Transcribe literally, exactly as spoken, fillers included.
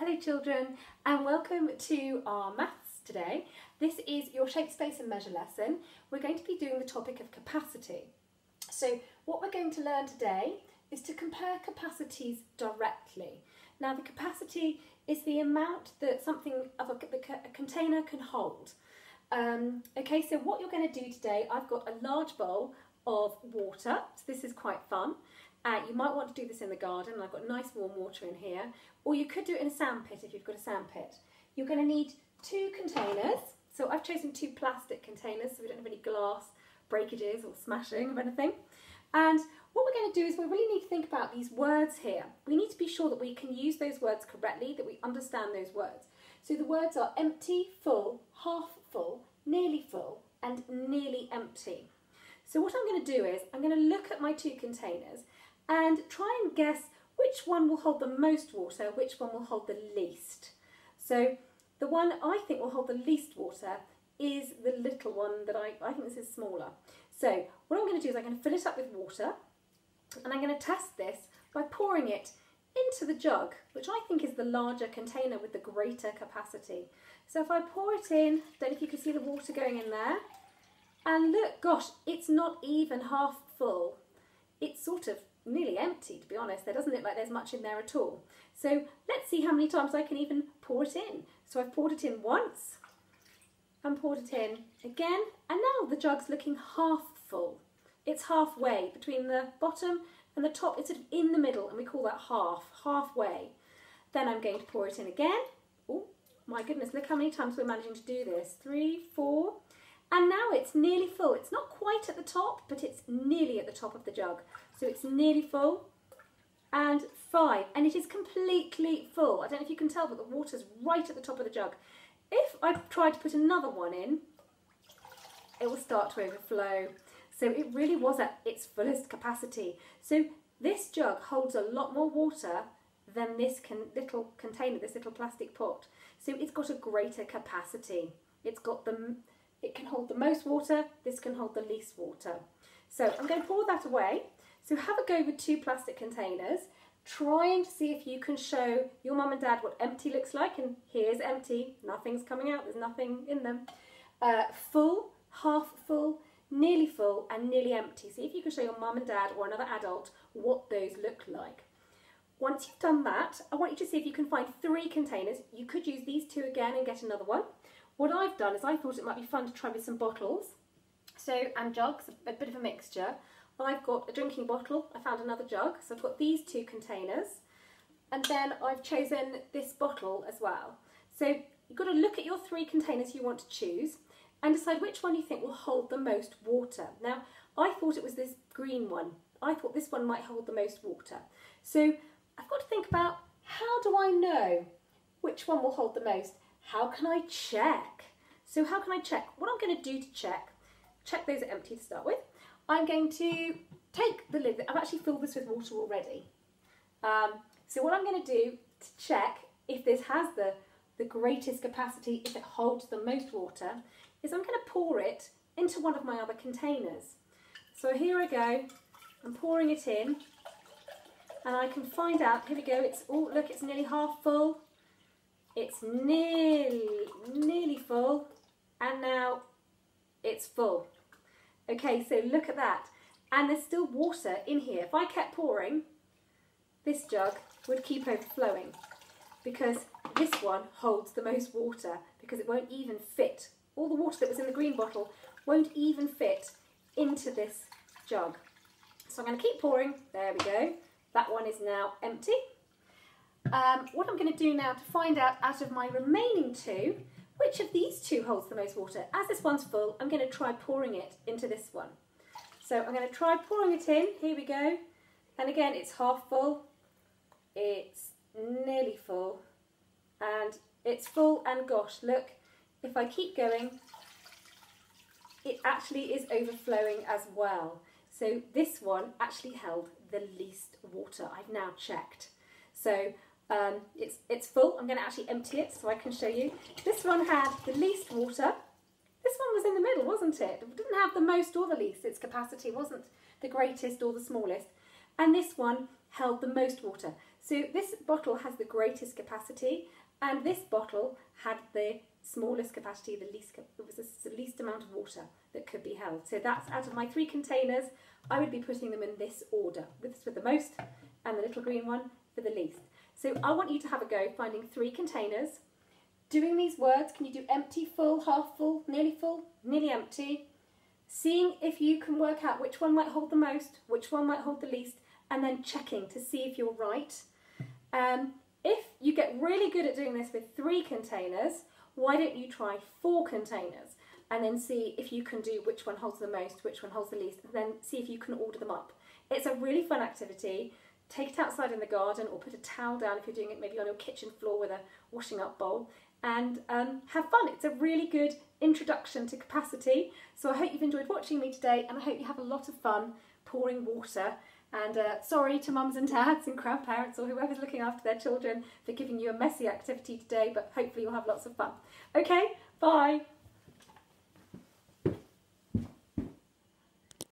Hello children, and welcome to our maths today. This is your shape, space and measure lesson. We're going to be doing the topic of capacity. So what we're going to learn today is to compare capacities directly. Now the capacity is the amount that something of a, a container can hold. Um, okay, so what you're going to do today, I've got a large bowl of water, so this is quite fun. Uh, you might want to do this in the garden. I've got nice warm water in here, or you could do it in a sandpit if you've got a sandpit. You're going to need two containers. So I've chosen two plastic containers so we don't have any glass breakages or smashing of anything. And what we're going to do is we really need to think about these words here. We need to be sure that we can use those words correctly, that we understand those words. So the words are empty, full, half full, nearly full and nearly empty. So what I'm going to do is I'm going to look at my two containers and try and guess which one will hold the most water, which one will hold the least. So the one I think will hold the least water is the little one that I, I think this is smaller. So what I'm going to do is I'm going to fill it up with water and I'm going to test this by pouring it into the jug, which I think is the larger container with the greater capacity. So if I pour it in, don't know if you can see the water going in there, and look, gosh, it's not even half full. It's sort of nearly empty, to be honest. There doesn't look like there's much in there at all. So let's see how many times I can even pour it in. So I've poured it in once and poured it in again, and now the jug's looking half full. It's halfway between the bottom and the top. It's sort of in the middle, and we call that half, halfway. Then I'm going to pour it in again. Oh my goodness, look how many times we're managing to do this. Three, four, and now it's nearly full. It's not quite at the top, but it's nearly at the top of the jug. So it's nearly full, and five, and it is completely full. I don't know if you can tell, but the water's right at the top of the jug. If I try to put another one in, it will start to overflow. So it really was at its fullest capacity. So this jug holds a lot more water than this can, little container, this little plastic pot. So it's got a greater capacity. It's got the, it can hold the most water, this can hold the least water. So I'm going to pour that away. So have a go with two plastic containers, trying to see if you can show your mum and dad what empty looks like, and here's empty, nothing's coming out, there's nothing in them. Uh, full, half full, nearly full and nearly empty. See if you can show your mum and dad or another adult what those look like. Once you've done that, I want you to see if you can find three containers. You could use these two again and get another one. What I've done is I thought it might be fun to try with some bottles, so and jugs, a bit of a mixture. I've got a drinking bottle, I found another jug, so I've got these two containers, and then I've chosen this bottle as well. So you've got to look at your three containers you want to choose and decide which one you think will hold the most water. Now, I thought it was this green one. I thought this one might hold the most water. So I've got to think about, how do I know which one will hold the most? How can I check? So how can I check? What I'm going to do to check, check those are empty to start with. I'm going to take the lid. I've actually filled this with water already. Um, so what I'm going to do to check if this has the, the greatest capacity, if it holds the most water, is I'm going to pour it into one of my other containers. So here I go. I'm pouring it in, and I can find out, here we go, it's, oh look, it's nearly half full. It's nearly, nearly full, and now it's full. Okay, so look at that. And there's still water in here. If I kept pouring, this jug would keep overflowing, because this one holds the most water, because it won't even fit. All the water that was in the green bottle won't even fit into this jug. So I'm going to keep pouring. There we go. That one is now empty. Um, what I'm going to do now to find out, out of my remaining two, which of these two holds the most water? As this one's full, I'm going to try pouring it into this one. So I'm going to try pouring it in. Here we go. And again, it's half full. It's nearly full. And it's full, and gosh, look, if I keep going, it actually is overflowing as well. So this one actually held the least water. I've now checked. So Um, it's, it's full. I'm going to actually empty it so I can show you. This one had the least water. This one was in the middle, wasn't it? It didn't have the most or the least. Its capacity wasn't the greatest or the smallest. And this one held the most water. So this bottle has the greatest capacity, and this bottle had the smallest capacity, the least, it was the least amount of water that could be held. So that's out of my three containers, I would be putting them in this order, this with the most and the little green one for the least. So I want you to have a go finding three containers, doing these words. Can you do empty, full, half full, nearly full, nearly empty? Seeing if you can work out which one might hold the most, which one might hold the least, and then checking to see if you're right. Um, if you get really good at doing this with three containers, why don't you try four containers and then see if you can do which one holds the most, which one holds the least, and then see if you can order them up. It's a really fun activity. Take it outside in the garden or put a towel down if you're doing it maybe on your kitchen floor with a washing up bowl, and um, have fun. It's a really good introduction to capacity. So I hope you've enjoyed watching me today, and I hope you have a lot of fun pouring water. And uh, sorry to mums and dads and grandparents or whoever's looking after their children for giving you a messy activity today, but hopefully you'll have lots of fun. Okay, bye.